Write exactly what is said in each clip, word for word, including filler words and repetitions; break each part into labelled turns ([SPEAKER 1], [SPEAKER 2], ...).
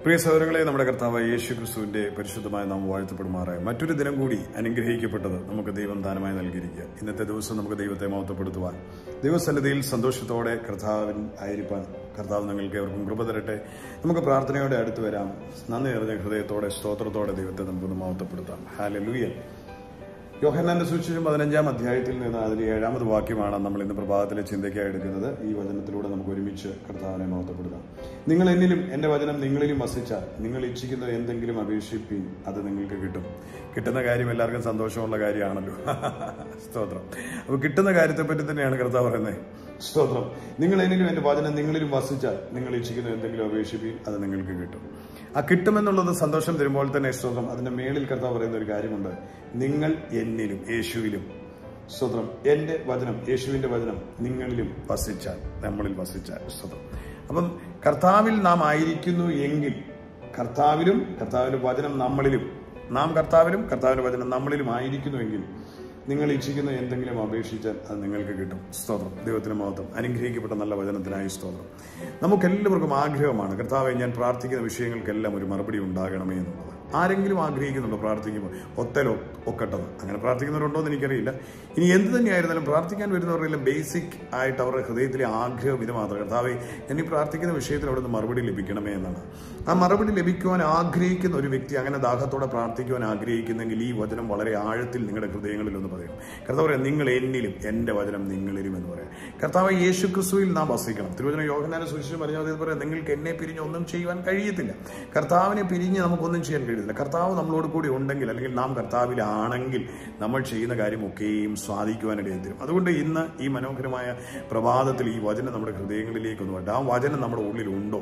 [SPEAKER 1] പ്രിയ സഹോദരങ്ങളെ, നമ്മുടെ കർത്താവ് യേശു ക്രിസ്തുവിന്റെ പരിശുദ്ധമായ നാം വാഴ്ത്തപ്പെടുമാറായി. മറ്റൊരു ദിനം കൂടി അനുഗ്രഹിക്കപ്പെട്ടത് നമുക്ക് ദൈവം ദാനമായി നൽകിയിരിക്കുക. ഇന്നത്തെ ദിവസം നമുക്ക് ദൈവത്തെ മഹത്വപ്പെടുത്തുവാൻ, ദൈവസന്നിധിയിൽ സന്തോഷത്തോടെ കർത്താവിൻ ആയിരിക്കാൻ കർത്താവ് നിങ്ങൾക്ക് എവർക്കും കൃപ തരട്ടെ. നമുക്ക് പ്രാർത്ഥനയോടെ അടുത്ത് വരാം. നന്ദി നിറഞ്ഞ ഹൃദയത്തോടെ സ്തോത്രത്തോടെ ദൈവത്തെ നമുക്കൊന്ന് മഹത്വപ്പെടുത്താം. ഹല്ലേലൂയ. യോഹന്നാന്റെ സുവിശേഷം പതിനഞ്ചാം അധ്യായത്തിൽ നിന്ന് അതിന്റെ ഏഴാമത് വാക്യമാണ് നമ്മൾ ഇന്ന് പ്രഭാതത്തിലെ ചിന്തയ്ക്കായി എടുക്കുന്നത്. ഈ വചനത്തിലൂടെ നമുക്ക് ഒരുമിച്ച് കർത്താവിനെ മഹത്വപ്പെടുത്താം. നിങ്ങൾ എന്നിലും എന്റെ വചനം നിങ്ങളിലും വസിച്ചാൽ നിങ്ങൾ ഇച്ഛിക്കുന്ന എന്തെങ്കിലും അപേക്ഷിപ്പീൻ, അത് നിങ്ങൾക്ക് കിട്ടും. കിട്ടുന്ന കാര്യം എല്ലാവർക്കും സന്തോഷമുള്ള കാര്യമാണല്ലോ. സ്തോത്രം. അപ്പൊ കിട്ടുന്ന കാര്യത്തെപ്പറ്റി തന്നെയാണ് കർത്താവ് പറയുന്നത്. സ്തോത്രം. നിങ്ങൾ എന്നിലും എന്റെ വചനം നിങ്ങളിലും വസിച്ചാൽ നിങ്ങൾ ഇച്ഛിക്കുന്ന എന്തെങ്കിലും അപേക്ഷിപ്പീൻ, അത് നിങ്ങൾക്ക് കിട്ടും. ആ കിട്ടുമെന്നുള്ളത് സന്തോഷം തരുമ്പോൾ തന്നെ സ്തോത്രം അതിന്റെ മേളിൽ കർത്താവ് പറയുന്ന ഒരു കാര്യമുണ്ട്. നിങ്ങൾ എന്നിലും യേശുവിലും, സ്തോത്രം, എന്റെ വചനം യേശുവിന്റെ വചനം നിങ്ങളിലും വസിച്ചാൽ, നമ്മളിൽ വസിച്ചാൽ, സ്തോത്രം. അപ്പം കർത്താവിൽ നാം ആയിരിക്കുന്നു എങ്കിൽ, കർത്താവിലും കർത്താവിന്റെ വചനം നമ്മളിലും, നാം കർത്താവിലും കർത്താവിന്റെ വചനം നമ്മളിലും ആയിരിക്കുന്നുവെങ്കിൽ നിങ്ങൾ ഇച്ഛിക്കുന്ന എന്തെങ്കിലും അപേക്ഷിച്ചാൽ അത് നിങ്ങൾക്ക് കിട്ടും. സ്തോത്രം. ദൈവത്തിന് മഹത്വം. അനുഗ്രഹിക്കപ്പെട്ട നല്ല വചനത്തിനായി സ്തോത്രം. നമുക്കെല്ലാവർക്കും ആഗ്രഹമാണ്, കർത്താവെ ഞാൻ പ്രാർത്ഥിക്കുന്ന വിഷയങ്ങൾക്കെല്ലാം ഒരു മറുപടി ഉണ്ടാകണമേ എന്നുള്ളത്. ആരെങ്കിലും ആഗ്രഹിക്കുന്നുണ്ടോ പ്രാർത്ഥിക്കുമ്പോൾ ഒത്തലോ ഒക്കട്ടത്? അങ്ങനെ പ്രാർത്ഥിക്കുന്നവരുണ്ടോ എന്ന് എനിക്കറിയില്ല. ഇനി എന്ത് തന്നെയായിരുന്നാലും പ്രാർത്ഥിക്കാൻ വരുന്നവരെല്ലാം ബേസിക് ആയിട്ട് അവരുടെ ഹൃദയത്തിലെ ആഗ്രഹം ഇത് മാത്രം, കർത്താവെ എന്നീ പ്രാർത്ഥിക്കുന്ന വിഷയത്തിൽ അവിടെ നിന്ന് മറുപടി ലഭിക്കണമേ എന്നാണ്. ആ മറുപടി ലഭിക്കുവാൻ ആഗ്രഹിക്കുന്ന ഒരു വ്യക്തി അങ്ങനെ ദാഹത്തോടെ പ്രാർത്ഥിക്കുവാൻ ആഗ്രഹിക്കുന്നെങ്കിൽ ഈ വചനം വളരെ ആഴത്തിൽ നിങ്ങളുടെ ഹൃദയങ്ങളിൽ ഒന്ന് പറയും. കർത്താവ് പറയാം, നിങ്ങൾ എന്നിലും എന്റെ വചനം നിങ്ങളിലും എന്ന് പറയാം. കർത്താവ് യേശു ക്രിസ്തുവിൽ നാം വസിക്കണം. തിരുവചനം യോഹന്നാന്റെ സുവിശേഷം പറഞ്ഞത് പറയാം, നിങ്ങൾക്ക് എന്നെ പിരിഞ്ഞ് ഒന്നും ചെയ്യുവാൻ കഴിയത്തില്ല. കർത്താവിനെ പിരിഞ്ഞ് നമുക്കൊന്നും ചെയ്യാൻ കഴിയത്തില്ല. കർത്താവ് നമ്മളോട് കൂടി ഉണ്ടെങ്കിൽ, അല്ലെങ്കിൽ നാം കർത്താവിലാണെങ്കിൽ നമ്മൾ ചെയ്യുന്ന കാര്യമൊക്കെയും സ്വാധിക്കുവാനിടയിൽ തരും. അതുകൊണ്ട് ഇന്ന് ഈ മനോഹരമായ പ്രഭാതത്തിൽ ഈ വചനം നമ്മുടെ ഹൃദയങ്ങളിലേക്ക് ഒന്ന് വേണ്ട. ആ വചനം നമ്മുടെ ഉള്ളിലുണ്ടോ?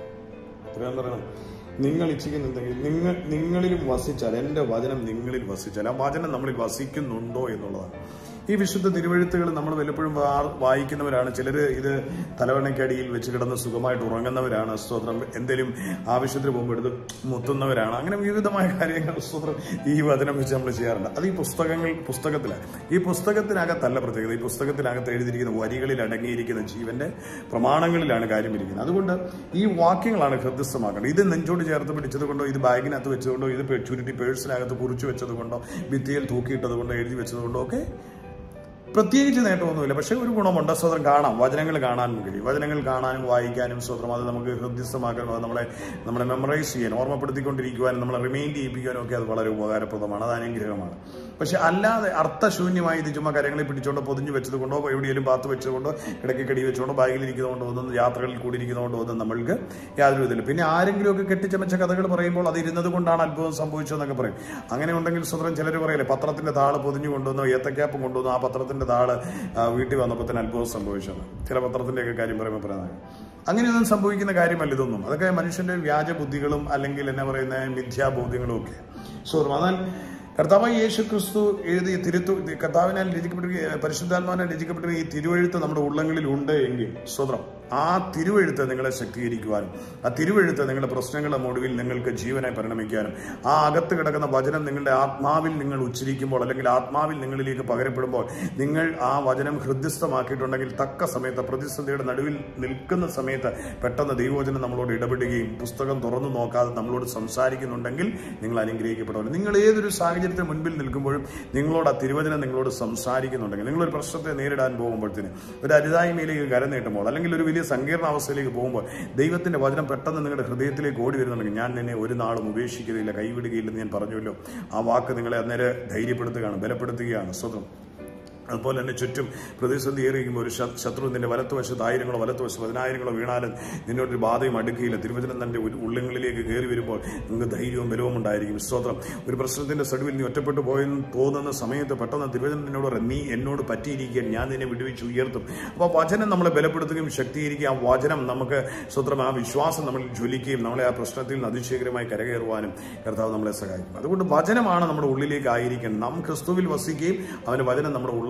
[SPEAKER 1] പറയണം, നിങ്ങൾ ഇച്ഛിക്കുന്നുണ്ടെങ്കിൽ നിങ്ങൾ നിങ്ങളിലും വസിച്ചാൽ, എന്റെ വചനം നിങ്ങളിൽ വസിച്ചാൽ, ആ വചനം നമ്മളിൽ വസിക്കുന്നുണ്ടോ എന്നുള്ളതാണ്. ഈ വിശുദ്ധ തിരുവെഴുത്തുകൾ നമ്മൾ വല്ലപ്പോഴും വായിക്കുന്നവരാണ്. ചിലർ ഇത് തലവണയ്ക്കടിയിൽ വെച്ച് കിടന്ന് സുഖമായിട്ട് ഉറങ്ങുന്നവരാണ്. സ്തോത്രം. എന്തെങ്കിലും ആവശ്യത്തിന് പോകുമ്പോൾ എടുത്ത് മുത്തുന്നവരാണ്. അങ്ങനെ വിവിധമായ കാര്യങ്ങൾ സ്തോത്രം ഈ വചനം വെച്ച് നമ്മൾ ചെയ്യാറുണ്ട്. അത് ഈ പുസ്തകങ്ങൾ പുസ്തകത്തിലാണ്. ഈ പുസ്തകത്തിനകത്തല്ല പ്രത്യേകത. ഈ പുസ്തകത്തിനകത്ത് എഴുതിയിരിക്കുന്ന വരികളിൽ അടങ്ങിയിരിക്കുന്ന ജീവന്റെ പ്രമാണങ്ങളിലാണ് കാര്യം ഇരിക്കുന്നത്. അതുകൊണ്ട് ഈ വാക്യങ്ങളാണ് ഹൃദയസ്ഥമാക്കേണ്ടത്. ഇത് നെഞ്ചോട് ചേർത്ത് പിടിച്ചത് കൊണ്ടോ, ഇത് ബാഗിനകത്ത് വെച്ചതുകൊണ്ടോ, ഇത് ചുരുട്ടി പേഴ്സിനകത്ത് കുറിച്ചു വെച്ചത് കൊണ്ടോ, ഭിത്തിയിൽ തൂക്കിയിട്ടത് കൊണ്ടോ, എഴുതി വെച്ചത് കൊണ്ടോ ഒക്കെ പ്രത്യേകിച്ച് നേട്ടമൊന്നുമില്ല. പക്ഷെ ഒരു ഗുണമുണ്ട്. സ്വതന്ത്രം കാണാം, വചനങ്ങൾ കാണാനും കഴിയും. വചനങ്ങൾ കാണാനും വായിക്കാനും സ്വതന്ത്രം അത് നമുക്ക് ഹൃദയസ്ഥമാക്കാനും, അത് നമ്മളെ നമ്മളെ മെമ്മറൈസ് ചെയ്യാനും, ഓർമ്മപ്പെടുത്തിക്കൊണ്ടിരിക്കുവാനും, നമ്മളെ റിമൈൻഡ് ചെയ്യിപ്പിക്കാനും ഒക്കെ അത് വളരെ ഉപകാരപ്രദമാണ്. അത് അനുഗ്രഹമാണ്. പക്ഷെ അല്ലാതെ അർത്ഥശൂന്യമായി ഇത് ചുമ്മാ കാര്യങ്ങളെ പിടിച്ചോണ്ടോ, പൊതിഞ്ഞു വെച്ചത് കൊണ്ടോ, എവിടെയെങ്കിലും പാത്ത് വെച്ചതുകൊണ്ടോ, ഇടയ്ക്ക് കടി വെച്ചുകൊണ്ടോ, ബാഗിലിരിക്കുന്നതുകൊണ്ടോ ഒന്നും, യാത്രകളിൽ കൂടിയിരിക്കുന്നതുകൊണ്ടോ ഒന്നും നമ്മൾക്ക് യാതൊരു ഇതില്ല. പിന്നെ ആരെങ്കിലും ഒക്കെ കെട്ടിച്ചമച്ച കഥകൾ പറയുമ്പോൾ അത് ഇരുന്നത് കൊണ്ടാണ് അത്ഭുതം സംഭവിച്ചതെന്നൊക്കെ പറയും. അങ്ങനെ ഉണ്ടെങ്കിൽ സ്വതന്ത്രം ചിലർ പറയല്ലേ, പത്രത്തിന്റെ താള് പൊതിഞ്ഞു കൊണ്ടുവന്നോ, ഏത്തക്കാപ്പ് കൊണ്ടുവന്നോ, ആ പത്രത്തിന്റെ താള് വീട്ടിൽ വന്നപ്പോൾ തന്നെ അത്ഭുതം സംഭവിച്ചത്. ചില പത്രത്തിന്റെ ഒക്കെ കാര്യം പറയുമ്പോൾ പറയുന്നത് അങ്ങനെയൊന്നും സംഭവിക്കുന്ന കാര്യമല്ല ഇതൊന്നും. അതൊക്കെ മനുഷ്യന്റെ വ്യാജ ബുദ്ധികളും അല്ലെങ്കിൽ എന്നാ പറയുന്ന മിഥ്യാബോധ്യങ്ങളും ഒക്കെ. സോ എന്നാൽ കർത്താവ് യേശു ക്രിസ്തു എഴുതിയ തിരുത്തു കർത്താവിനാൽ രചിക്കപ്പെട്ട, പരിശുദ്ധാത്മാവിനാൽ രചിക്കപ്പെട്ട ഈ തിരുവെഴുത്ത് നമ്മുടെ ഉള്ളങ്ങളിൽ ഉണ്ട് എങ്കിൽ സ്വതന്ത്രം ആ തിരുവെഴുത്ത് നിങ്ങളെ ശക്തീകരിക്കുവാനും, ആ തിരുവെഴുത്ത് നിങ്ങളുടെ പ്രശ്നങ്ങളുടെ ഒടുവിൽ നിങ്ങൾക്ക് ജീവനായി പരിണമിക്കാനും, ആ അകത്ത് കിടക്കുന്ന വചനം നിങ്ങളുടെ ആത്മാവിൽ നിങ്ങൾ ഉച്ചരിക്കുമ്പോൾ, അല്ലെങ്കിൽ ആത്മാവിൽ നിങ്ങളിലേക്ക് പകരപ്പെടുമ്പോൾ, നിങ്ങൾ ആ വചനം ഹൃദയസ്ഥമാക്കിയിട്ടുണ്ടെങ്കിൽ തക്ക സമയത്ത്, പ്രതിസന്ധിയുടെ നടുവിൽ നിൽക്കുന്ന സമയത്ത് പെട്ടെന്ന് ദൈവവചനം നമ്മളോട് ഇടപെടുകയും പുസ്തകം തുറന്നു നോക്കാതെ നമ്മളോട് സംസാരിക്കുന്നുണ്ടെങ്കിൽ നിങ്ങൾ അനുഗ്രഹിക്കപ്പെടുന്നു. നിങ്ങൾ ഏതൊരു സാഹചര്യത്തിന് മുൻപിൽ നിൽക്കുമ്പോഴും നിങ്ങളോട് ആ തിരുവചനം നിങ്ങളോട് സംസാരിക്കുന്നുണ്ടെങ്കിൽ, നിങ്ങളൊരു പ്രശ്നത്തെ നേരിടാൻ പോകുമ്പോഴത്തേന്, ഒരു അരുതായ്മയിലേക്ക് കരനീട്ടുമ്പോൾ, അല്ലെങ്കിൽ ഒരു വലിയ സങ്കീർണ അവസ്ഥയിലേക്ക് പോകുമ്പോൾ ദൈവത്തിന്റെ വചനം പെട്ടെന്ന് നിങ്ങളുടെ ഹൃദയത്തിലേക്ക് ഓടി വരുന്നുണ്ടെങ്കിൽ, ഞാൻ നിന്നെ ഒരു നാളും ഉപേക്ഷിക്കുകയില്ല, കൈവിടുകയില്ലെന്ന് ഞാൻ പറഞ്ഞല്ലോ, ആ വാക്ക് നിങ്ങളെ അന്നേരം ധൈര്യപ്പെടുത്തുകയാണ്, ബലപ്പെടുത്തുകയാണ്. സ്വതം. അതുപോലെ തന്നെ ചുറ്റും പ്രതിസന്ധി ഏറിയിരിക്കുമ്പോൾ ഒരു ശത്രു നിന്റെ വലത്തുവശത്ത് ആയിരങ്ങളോ വലത്തുവശത്ത് പതിനായിരങ്ങളോ വീണാലും നിന്നോട്ടൊരു ബാധയും അടുക്കുകയില്ല. തിരുവചനം തന്റെ ഉള്ളിലേക്ക് കയറി വരുമ്പോൾ നിങ്ങൾക്ക് ധൈര്യവും ബലവും ഉണ്ടായിരിക്കും. സ്തോത്രം. ഒരു പ്രശ്നത്തിന്റെ സടുവിൽ നീ ഒറ്റപ്പെട്ടു പോയെന്ന് തോന്നുന്ന സമയത്ത് പെട്ടെന്ന് തിരുവചനം നിന്നോട് പറയും, നീ എന്നോട് പറ്റിയിരിക്കാൻ ഞാൻ നിന്നെ വിടുവിച്ച് ഉയർത്തും. അപ്പോൾ വചനം നമ്മളെ ബലപ്പെടുത്തുകയും ശക്തീകരിക്കുകയും, ആ വചനം നമുക്ക് സ്വത്രം ആ വിശ്വാസം നമ്മളിൽ ജ്വലിക്കുകയും നമ്മളെ ആ പ്രശ്നത്തിൽ നിന്ന് അതിശയകരമായി കരകയറുവാനും കർത്താവ് നമ്മളെ സഹായിക്കും. അതുകൊണ്ട് വചനമാണ് നമ്മുടെ ഉള്ളിലേക്ക് ആയിരിക്കണം. നാം ക്രിസ്തുവിൽ വസിക്കുകയും അവന്റെ വചനം നമ്മുടെ ഉള്ള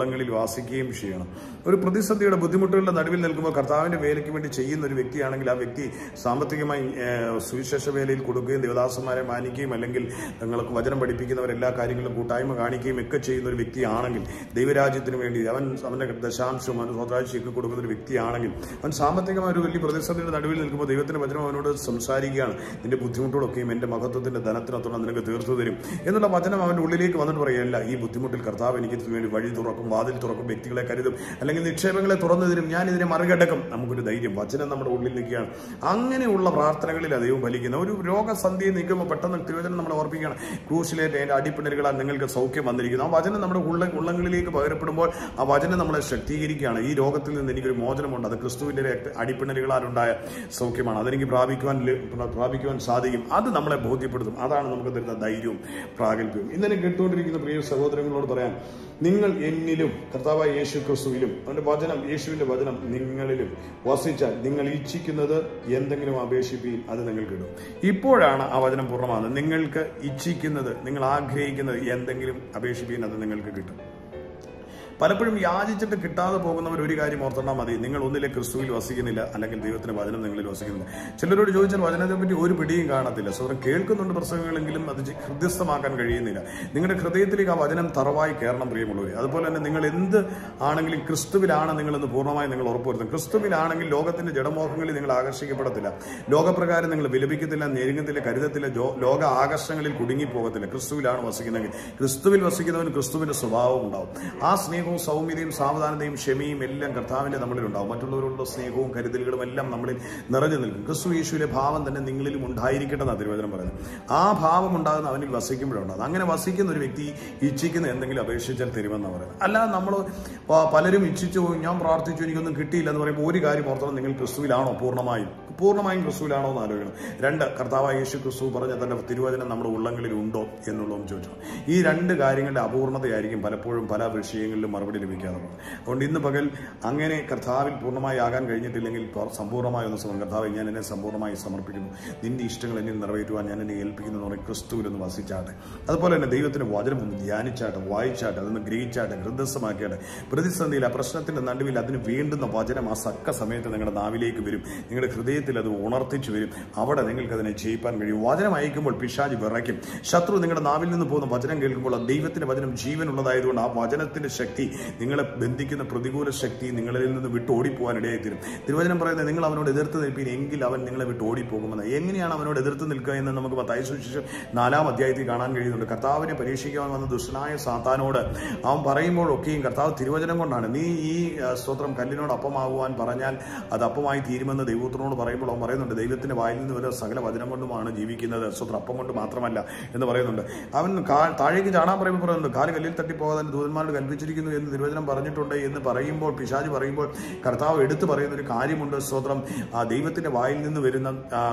[SPEAKER 1] ഉള്ളങ്ങളിൽ വാസിക്കുകയും ചെയ്യണം. ഒരു പ്രതിസന്ധിയുടെ ബുദ്ധിമുട്ടുകളുടെ നടുവിൽ നിൽക്കുമ്പോൾ കർത്താവിന്റെ വേലയ്ക്ക് വേണ്ടി ചെയ്യുന്ന ഒരു വ്യക്തിയാണെങ്കിൽ ആ വ്യക്തി സാമ്പത്തികമായി സുവിശേഷ വേലയിൽ കൊടുക്കുകയും ദേവദാസന്മാരെ മാനിക്കുകയും അല്ലെങ്കിൽ തങ്ങൾക്ക് വചനം പഠിപ്പിക്കുന്നവർ എല്ലാ കാര്യങ്ങളും കൂട്ടായ്മ കാണിക്കുകയും ഒക്കെ ചെയ്യുന്ന ഒരു വ്യക്തിയാണെങ്കിൽ, ദൈവരാജ്യത്തിന് വേണ്ടി അവൻ അവന്റെ ദശാംശവും അവൻ സ്വതാഴ്ചയൊക്കെ കൊടുക്കുന്ന ഒരു വ്യക്തിയാണെങ്കിൽ, അവൻ സാമ്പത്തികമായ ഒരു വലിയ പ്രതിസന്ധിയുടെ നടുവിൽ നിൽക്കുമ്പോൾ ദൈവത്തിന്റെ വചനം അവനോട് സംസാരിക്കുകയാണ്. നിന്റെ ബുദ്ധിമുട്ടുകളൊക്കെയും എന്റെ മഹത്വത്തിന്റെ ധനത്തിനത്തോളം നിനക്ക് തീർത്തു തരും എന്നുള്ള വചനം അവന്റെ ഉള്ളിലേക്ക് വന്നിട്ട് പറയല്ല, ഈ ബുദ്ധിമുട്ടിൽ കർത്താവ് എനിക്ക് വേണ്ടി വഴി തുറക്കും, വാതിൽ തുറക്കും, വ്യക്തികളെ കരുതും, അല്ലെങ്കിൽ നിക്ഷേപങ്ങളെ തുറന്നു തരും, ഞാൻ ഇതിനെ മറികടക്കും. നമുക്കൊരു ധൈര്യം, വചനം നമ്മുടെ ഉള്ളിൽ നിൽക്കുകയാണ്. അങ്ങനെയുള്ള പ്രാർത്ഥനകളിൽ ദൈവം ഫലിക്കുന്ന ഒരു രോഗസന്ധിയെ നിൽക്കുമ്പോൾ പെട്ടെന്ന് തിരുവചനം നമ്മളെ ഓർപ്പിക്കുകയാണ്, ക്രൂശിലേറ്റ് അതിന്റെ അടിപ്പിണരുകളാൽ നിങ്ങൾക്ക് സൗഖ്യം വന്നിരിക്കുന്നു. ആ വചനം നമ്മുടെ ഉള്ള ഉള്ളങ്ങളിലേക്ക് പകരപ്പെടുമ്പോൾ ആ വചനം നമ്മളെ ശക്തീകരിക്കുകയാണ്. ഈ രോഗത്തിൽ നിന്ന് എനിക്കൊരു മോചനമുണ്ട്, അത് ക്രിസ്തുവിന്റെ അടിപ്പിണരുകളാൽ ഉണ്ടായ സൗഖ്യമാണ്, അതെനിക്ക് പ്രാപിക്കുവാൻ പ്രാപിക്കുവാൻ സാധിക്കും. അത് നമ്മളെ ബോധ്യപ്പെടുത്തും. അതാണ് നമുക്ക് തരുന്ന ധൈര്യവും പ്രാഗൽഭ്യവും. ഇന്നലെ കേട്ടുകൊണ്ടിരിക്കുന്ന പ്രിയ സഹോദരങ്ങളോട് പറയാം, നിങ്ങൾ എന്നിലും കർത്താവായ യേശു ക്രിസ്തുവിലും അവന്റെ വചനം, യേശുവിന്റെ വചനം നിങ്ങളിലും വസിച്ചാൽ നിങ്ങൾ ഇച്ഛിക്കുന്നത് എന്തെങ്കിലും അപേക്ഷിപ്പീൻ, അത് നിങ്ങൾക്ക് കിട്ടും. ഇപ്പോഴാണ് ആ വചനം പൂർണ്ണമാകുന്നത്. നിങ്ങൾക്ക് ഇച്ഛിക്കുന്നത്, നിങ്ങൾ ആഗ്രഹിക്കുന്നത് എന്തെങ്കിലും അപേക്ഷിപ്പീൻ, അത് നിങ്ങൾക്ക് കിട്ടും. പലപ്പോഴും യാചിച്ചിട്ട് കിട്ടാതെ പോകുന്നവർ ഒരു കാര്യം ഓർത്തണം മതി, നിങ്ങൾ ഒന്നിലെ ക്രിസ്തുവിൽ വസിക്കുന്നില്ല, അല്ലെങ്കിൽ ദൈവത്തിന്റെ വചനം നിങ്ങളിൽ വസിക്കുന്നില്ല. ചിലരോട് ചോദിച്ചാൽ വചനത്തെ പറ്റി ഒരു പിടിയും കാണത്തില്ല. സ്വന്തം കേൾക്കുന്നുണ്ട് പ്രസംഗങ്ങളെങ്കിലും അത് ഹൃദയസ്ഥമാക്കാൻ കഴിയുന്നില്ല. നിങ്ങളുടെ ഹൃദയത്തിലേക്ക് ആ വചനം തറവായി കയറണം പ്രിയമുള്ളവർ. അതുപോലെ തന്നെ നിങ്ങൾ എന്ത് ആണെങ്കിലും ക്രിസ്തുവിലാണ് നിങ്ങളെന്ന് പൂർണ്ണമായി നിങ്ങൾ ഉറപ്പുവരുത്തും. ക്രിസ്തുവിലാണെങ്കിൽ ലോകത്തിന്റെ ജഡമോഹങ്ങളിൽ നിങ്ങൾ ആകർഷിക്കപ്പെടത്തില്ല, ലോകപ്രകാരം നിങ്ങൾ വിലപിക്കത്തില്ല, ഞെരുങ്ങത്തില്ല, കരുതത്തില്ല, ലോക ആകർഷങ്ങളിൽ കുടുങ്ങിപ്പോകത്തില്ല. ക്രിസ്തുവിലാണ് വസിക്കുന്നതെങ്കിൽ, ക്രിസ്തുവിൽ വസിക്കുന്നവന് ക്രിസ്തുവിന്റെ സ്വഭാവം ഉണ്ടാവും. ആ സ്നേഹം സൗമ്യതയും സാവധാനതയും ക്ഷമയും എല്ലാം കർത്താവിന്റെ നമ്മളിൽ ഉണ്ടാവും. മറ്റുള്ളവരോടുള്ള സ്നേഹവും കരുതലുകളും എല്ലാം നമ്മളിൽ നിറഞ്ഞു നിൽക്കും. ക്രിസ്തു യേശുവിലെ ഭാവം തന്നെ നിങ്ങളിലും ഉണ്ടായിരിക്കട്ടെ എന്നാണ് തിരുവചനം പറയുന്നത്. ആ ഭാവം ഉണ്ടാകുന്ന അവനിൽ വസിക്കുമ്പോഴുണ്ടാകും. അങ്ങനെ വസിക്കുന്ന ഒരു വ്യക്തി ഇച്ഛിക്കുന്ന എന്തെങ്കിലും അപേക്ഷിച്ചാൽ തരുമെന്ന് പറയുന്നത്. അല്ലാതെ നമ്മൾ പലരും ഇച്ഛിച്ചു, ഞാൻ പ്രാർത്ഥിച്ചു, എനിക്കൊന്നും കിട്ടിയില്ല എന്ന് പറയുമ്പോൾ ഒരു കാര്യം ഓർത്തണം, നിങ്ങൾ ക്രിസ്തുവിലാണോ പൂർണ്ണമായും പൂർണ്ണമായും ക്രിസ്തുവിലാണോ എന്ന് ആലോചിക്കണം. രണ്ട്, കർത്താവായ യേശു ക്രിസ്തു പറഞ്ഞ തന്റെ തിരുവചനം നമ്മുടെ ഉള്ളങ്ങളിൽ ഉണ്ടോ എന്നുള്ളതും ചോദിച്ചു. ഈ രണ്ട് കാര്യങ്ങളുടെ അപൂർണതയായിരിക്കും പലപ്പോഴും പല വിഷയങ്ങളിലും മറുപടി ലഭിക്കാതെ. അതുകൊണ്ട് ഇന്ന് പകൽ അങ്ങനെ കർത്താവിൽ പൂർണ്ണമായി ആകാൻ കഴിഞ്ഞിട്ടില്ലെങ്കിൽ സമ്പൂർണ്ണമായ ഒന്ന് സമയം, കർത്താവ് ഞാൻ എന്നെ സമ്പൂർണ്ണമായി സമർപ്പിക്കുന്നു, നിന്റെ ഇഷ്ടങ്ങൾ എന്നിൽ നിറവേറ്റുവാൻ ഞാൻ എന്നെ ഏൽപ്പിക്കുന്നു എന്ന് പറയും. ക്രിസ്തുവിലൊന്ന് വസിച്ചാട്ടെ. അതുപോലെ തന്നെ ദൈവത്തിന്റെ വചനം ഒന്ന് ധ്യാനിച്ചാട്ടെ, വായിച്ചാട്ടെ, അതൊന്ന് ഗ്രഹിച്ചാട്ടെ, ഹൃദയസ്ഥമാക്കിയാട്ടെ. പ്രതിസന്ധിയിൽ ആ പ്രശ്നത്തിന്റെ നടുവിൽ അതിന് വേണ്ടുന്ന വചനം ആ സക്ക സമയത്ത് നിങ്ങളുടെ നാവിലേക്ക് വരും, നിങ്ങളുടെ ഹൃദയത്തിൽ അത് ഉണർത്തിച്ചു വരും. അവിടെ നിങ്ങൾക്ക് അതിനെ ജയിപ്പാൻ കഴിയും. വചനം അയക്കുമ്പോൾ പിശാച് വിറയ്ക്കും. ശത്രു നിങ്ങളുടെ നാവിൽ നിന്ന് പോകുന്ന വചനം കേൾക്കുമ്പോൾ ആ ദൈവത്തിന്റെ വചനം ജീവനുള്ളതായതുകൊണ്ട് ആ വചനത്തിന്റെ ശക്തി, നിങ്ങളെ ബന്ധിക്കുന്ന പ്രതികൂല ശക്തി നിങ്ങളിൽ നിന്ന് വിട്ട് ഓടിപ്പോകാൻ ഇടയായി തീരും. തിരുവചനം പറയുന്നത്, നിങ്ങൾ അവനോട് എതിർത്ത് നിൽപ്പീൻ എങ്കിൽ അവൻ നിങ്ങളെ വിട്ട് ഓടിപ്പോകുമെന്ന്. എങ്ങനെയാണ് അവനോട് എതിർത്ത് നിൽക്കുക എന്ന് നമുക്ക് മത്തായി സുവിശേഷം നാലാം അധ്യായത്തിൽ കാണാൻ കഴിയുന്നുണ്ട്. കർത്താവിനെ പരീക്ഷിക്കാൻ വന്ന ദുഷ്ടനായ സാത്താനോട് അവൻ പറയുമ്പോഴൊക്കെയും കർത്താവ് തിരുവചനം കൊണ്ടാണ്, നീ ഈ സ്തോത്രം കല്ലിനോട് അപ്പമാകുവാൻ പറഞ്ഞാൽ അത് അപ്പമായി തീരുമെന്ന് ദൈവത്തിനോട് പറയുമ്പോൾ അവൻ പറയുന്നുണ്ട്, ദൈവത്തിന്റെ വായിൽ നിന്ന് വരുന്ന സകല വചനം കൊണ്ടുമാണ് ജീവിക്കുന്നത്, സ്തോത്രം അപ്പം കൊണ്ട് മാത്രമല്ല എന്ന് പറയുന്നുണ്ട്. അവൻ താഴേക്ക് ചാടാൻ പറയുമ്പോൾ പറയുന്നുണ്ട്, കാല് കല്ലിൽ തട്ടിപ്പോകാൻ ദൂതന്മാരോട് കൽപ്പിച്ചിരിക്കുന്നു എന്ന് തിരുവചനം പറഞ്ഞിട്ടുണ്ട് എന്ന് പറയുമ്പോൾ, പിശാച് പറയുമ്പോൾ കർത്താവ് എടുത്തു പറയുന്ന ഒരു കാര്യമുണ്ട്. സ്തോത്രം, ആ ദൈവത്തിന്റെ വായിൽ നിന്ന് വരുന്ന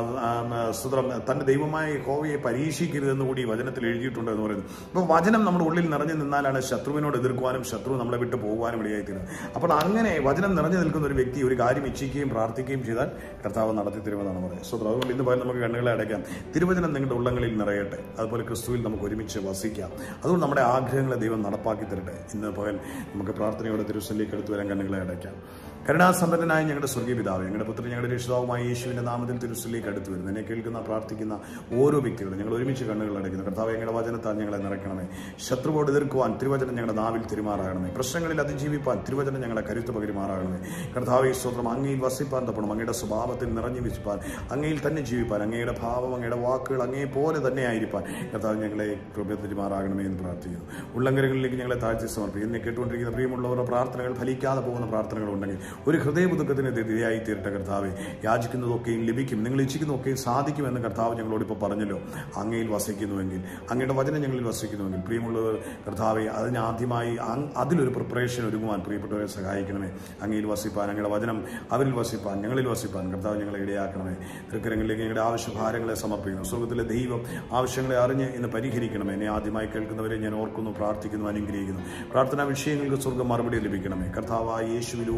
[SPEAKER 1] സ്തോത്രം തന്റെ ദൈവമായ യഹോവയെ പരീക്ഷിക്കരുതെന്ന് കൂടി വചനത്തിൽ എഴുതിയിട്ടുണ്ട് എന്ന് പറയുന്നു. അപ്പോൾ വചനം നമ്മുടെ ഉള്ളിൽ നിറഞ്ഞു നിന്നാലാണ് ശത്രുവിനോട് എതിർക്കുവാനും ശത്രു നമ്മളെ വിട്ട് പോകുവാനും ഇടയായിത്തീരുന്നത്. അപ്പോൾ അങ്ങനെ വചനം നിറഞ്ഞു നിൽക്കുന്ന ഒരു വ്യക്തി ഒരു കാര്യം ഇച്ഛിക്കുകയും പ്രാർത്ഥിക്കുകയും ചെയ്താൽ കർത്താവ് നടത്തി തരുമെന്നാണ് പറയുന്നത്. സ്തോത്രം. അതുകൊണ്ട് ഇന്ന് പോയാൽ നമുക്ക് കണ്ണുകളെ അടയ്ക്കാം. തിരുവചനം നിങ്ങളുടെ ഉള്ളങ്ങളിൽ നിറയട്ടെ. അതുപോലെ ക്രിസ്തുവിൽ നമുക്ക് ഒരുമിച്ച് വസിക്കാം. അതുകൊണ്ട് നമ്മുടെ ആഗ്രഹങ്ങളെ ദൈവം നടപ്പാക്കി തരട്ടെ. ഇന്ന് പകൽ നമുക്ക് പ്രാർത്ഥനയോടെ തിരുസന്നിധിയിലേക്ക് അടുത്ത് വരാൻ കണ്ണുകളെ അടയ്ക്കാം. കരുണാസമ്പന്നനായ ഞങ്ങളുടെ സ്വർഗീയ പിതാവേ, ഞങ്ങളുടെ പുത്രൻ ഞങ്ങളുടെ രക്ഷിതാവുമായ യേശുവിന്റെ നാമത്തിൽ തിരുസന്നിധിയിലേക്ക് അടുത്ത് വരുന്നു. എന്നെ കേൾക്കുന്ന പ്രാർത്ഥിക്കുന്ന ഓരോ വ്യക്തികളും ഞങ്ങൾ ഒരുമിച്ച് കണ്ണുകൾ അടയ്ക്കുന്നു. കർത്താവേ, ഞങ്ങളുടെ വചനത്താൽ ഞങ്ങളെ നിറയ്ക്കണമേ. ശത്രുവോട് എതിർക്കുവാൻ തിരുവചനം ഞങ്ങളുടെ നാവിൽ തിരുമാറാകണമേ. പ്രശ്നങ്ങളിൽ അതിജീവിപ്പാൻ തിരുവചനം ഞങ്ങളെ കരുത്ത് പകരുമാറാകണമേ. കർത്താവേ, സ്തോത്രം, അങ്ങയിൽ വസിപ്പാൻ തപ്പണം, അങ്ങയുടെ സ്വഭാവത്തിൽ നിറഞ്ഞു വിസിപ്പാൻ, അങ്ങയിൽ തന്നെ ജീവിപ്പാൻ, അങ്ങയുടെ ഭാവം, അങ്ങയുടെ വാക്കുകൾ അങ്ങയെ പോലെ തന്നെ ആയിരിക്കാൻ കർത്താവ് ഞങ്ങളെ കൃപ തിരുമാറാകണമേ എന്ന് പ്രാർത്ഥിക്കുന്നു. ഉള്ളങ്കരങ്ങളിലേക്ക് ഞങ്ങളെ താഴ്ത്തി സമർപ്പിക്കും. എന്നെ കേട്ടുകൊണ്ടിരിക്കുന്ന പ്രിയമുള്ളവരുടെ പ്രാർത്ഥനകൾ ഫലിക്കാതെ പോകുന്ന പ്രാർത്ഥനകളുണ്ടെങ്കിൽ ഒരു ഹൃദയപുതുക്കത്തിന് ഇരയായി തീരട്ടെ. കർത്താവെ, യാചിക്കുന്നതൊക്കെയും ലഭിക്കും, നിങ്ങൾ ഇച്ഛിക്കുന്നതൊക്കെയും സാധിക്കുമെന്ന് കർത്താവ് ഞങ്ങളോട് ഇപ്പോൾ പറഞ്ഞല്ലോ. അങ്ങയിൽ വസിക്കുന്നുവെങ്കിൽ, അങ്ങയുടെ വചനം ഞങ്ങളിൽ വസിക്കുന്നുവെങ്കിൽ പ്രിയമുള്ളവർ കർത്താവെ, അതിന് ആദ്യമായി അതിലൊരു പ്രിപ്പറേഷൻ ഒരുങ്ങുവാൻ പ്രിയപ്പെട്ടവരെ സഹായിക്കണമേ. അങ്ങയിൽ വസിപ്പാൻ, അങ്ങയുടെ വചനം അവരിൽ വസിപ്പാൻ, ഞങ്ങളിൽ വസിപ്പാൻ കർത്താവ് ഞങ്ങളെ ഇടയാക്കണമേ. തൃക്കരങ്ങളിലേക്ക് ഞങ്ങളുടെ ആവശ്യഭാരങ്ങളെ സമർപ്പിക്കുന്നു. സ്വർഗ്ഗത്തിലെ ദൈവം ആവശ്യങ്ങളെ അറിഞ്ഞ് ഇന്ന് പരിഹരിക്കണമേ. എന്നെ ആദ്യമായി കേൾക്കുന്നവരെ ഞാൻ ഓർക്കുന്നു, പ്രാർത്ഥിക്കുന്നു, അനുഗ്രഹിക്കുന്നു. പ്രാർത്ഥനാ വിഷയങ്ങൾക്ക് സ്വർഗ്ഗം മറുപടി ലഭിക്കണമേ. കർത്താവായ യേശുവിലൂടെ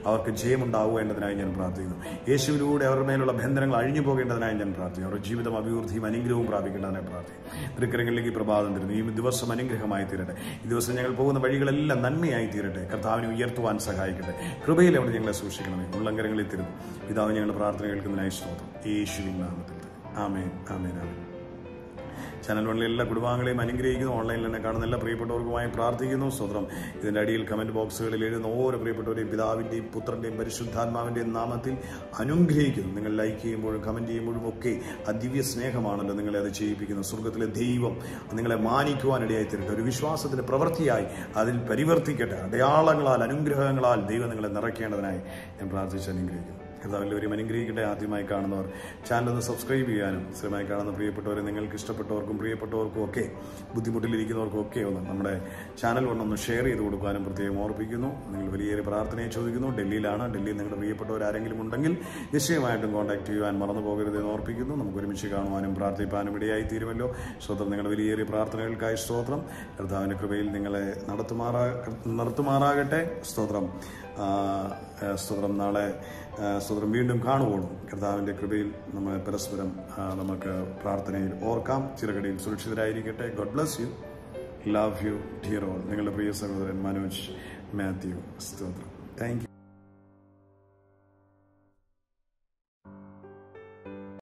[SPEAKER 1] അവർക്ക് ജയമുണ്ടാവേണ്ടതിനായി ഞാൻ പ്രാർത്ഥിക്കുന്നു. യേശുവിലൂടെ അവരുടെ മേലുള്ള ബന്ധനങ്ങൾ അഴിഞ്ഞു പോകേണ്ടതിനായി ഞാൻ പ്രാർത്ഥിക്കുന്നു. അവരുടെ ജീവിതം അഭിവൃദ്ധിയും അനുഗ്രഹവും പ്രാപിക്കേണ്ടതിനായി പ്രാർത്ഥിക്കുന്നു. തൃക്കരങ്ങളിലേക്ക് പ്രഭാതം തരുന്നു. ഈ ദിവസം അനുഗ്രഹമായി തീരട്ടെ. ഈ ദിവസം ഞങ്ങൾ പോകുന്ന വഴികളെല്ലാം നന്മയായി തീരട്ടെ. കർത്താവിനെ ഉയർത്തുവാൻ സഹായിക്കട്ടെ. കൃപയിൽ അവിടെ ഞങ്ങളെ സൂക്ഷിക്കണമേ. ഉള്ളങ്കരങ്ങളിൽ തരുന്നു. പിതാവ്, ഞങ്ങളുടെ പ്രാർത്ഥന കേൾക്കുന്നതിനായി സ്തോത്രം. യേശുവിൻ നാമത്തിൽ ആമേൻ, ആമേൻ, ആമേൻ. ചാനൽ വണ്ണിലെ എല്ലാ കുടുംബാംഗങ്ങളെയും അനുഗ്രഹിക്കുന്നു. ഓൺലൈനിൽ തന്നെ കാണുന്ന എല്ലാ പ്രിയപ്പെട്ടവർക്കുമായി പ്രാർത്ഥിക്കുന്നു. സ്വതന്ത്രം ഇതിൻ്റെ അടിയിൽ കമൻറ്റ് ബോക്സുകളിൽ എഴുതുന്ന ഓരോ പ്രിയപ്പെട്ടവരെയും പിതാവിൻ്റെയും പുത്രൻ്റെയും പരിശുദ്ധാത്മാവിൻ്റെയും നാമത്തിൽ അനുഗ്രഹിക്കുന്നു. നിങ്ങൾ ലൈക്ക് ചെയ്യുമ്പോഴും കമൻറ്റ് ചെയ്യുമ്പോഴും ഒക്കെ ആ ദിവ്യ സ്നേഹമാണല്ലോ നിങ്ങളെ അത് ചെയ്യിപ്പിക്കുന്നു. സ്വർഗത്തിലെ ദൈവം നിങ്ങളെ മാനിക്കുവാനിടയായി തീരട്ടെ. ഒരു വിശ്വാസത്തിൻ്റെ പ്രവൃത്തിയായി അതിൽ പരിവർത്തിക്കട്ടെ. അടയാളങ്ങളാൽ അനുഗ്രഹങ്ങളാൽ ദൈവം നിങ്ങളെ നിറയ്ക്കേണ്ടതിനായി ഞാൻ പ്രാർത്ഥിച്ച് അനുഗ്രഹിക്കുന്നു. കർത്താവെല്ലാവരെയും അനുഗ്രഹിക്കട്ടെ. ആദ്യമായി കാണുന്നവർ ചാനൽ ഒന്ന് സബ്സ്ക്രൈബ് ചെയ്യാനും, സ്ഥിരമായി കാണുന്ന പ്രിയപ്പെട്ടവരെ നിങ്ങൾക്ക് ഇഷ്ടപ്പെട്ടവർക്കും പ്രിയപ്പെട്ടവർക്കും ഒക്കെ ബുദ്ധിമുട്ടിലിരിക്കുന്നവർക്കും ഒക്കെ ഒന്ന് നമ്മുടെ ചാനൽ കൊണ്ടൊന്ന് ഷെയർ ചെയ്ത് കൊടുക്കാനും പ്രത്യേകം ഓർപ്പിക്കുന്നു. നിങ്ങൾ വലിയൊരു പ്രാർത്ഥനയെ ചോദിക്കുന്നു. ഡൽഹിയിലാണ്. ഡൽഹിയിൽ നിങ്ങളുടെ പ്രിയപ്പെട്ടവർ ആരെങ്കിലും ഉണ്ടെങ്കിൽ നിശ്ചയമായിട്ടും കോൺടാക്ട് ചെയ്യുവാൻ മറന്നു പോകരുതെന്ന് ഓർപ്പിക്കുന്നു. നമുക്ക് ഒരുമിച്ച് കാണുവാനും പ്രാർത്ഥിപ്പാനും ഇടയായി തീരുമല്ലോ. സ്തോത്രം. നിങ്ങളുടെ വലിയേറിയ പ്രാർത്ഥനകൾക്കായി സ്തോത്രം. കർത്താവിൻ്റെ കൃപയിൽ നിങ്ങളെ നടത്തുമാറാ നിർത്തുമാറാകട്ടെ. സ്തോത്രം. സ്തോത്രം. നാളെ സ്തോത്രം വീണ്ടും കാണുവോളും കർത്താവിൻ്റെ കൃപയിൽ നമ്മൾ പരസ്പരം നമുക്ക് പ്രാർത്ഥനയിൽ ഓർക്കാം. ചിറകടിയിൽ സുരക്ഷിതരായിരിക്കട്ടെ. God bless you. Love you dear all. നിങ്ങളുടെ പ്രിയ സഹോദരൻ മനോജ് മാത്യു. സ്തോത്രം. Thank U.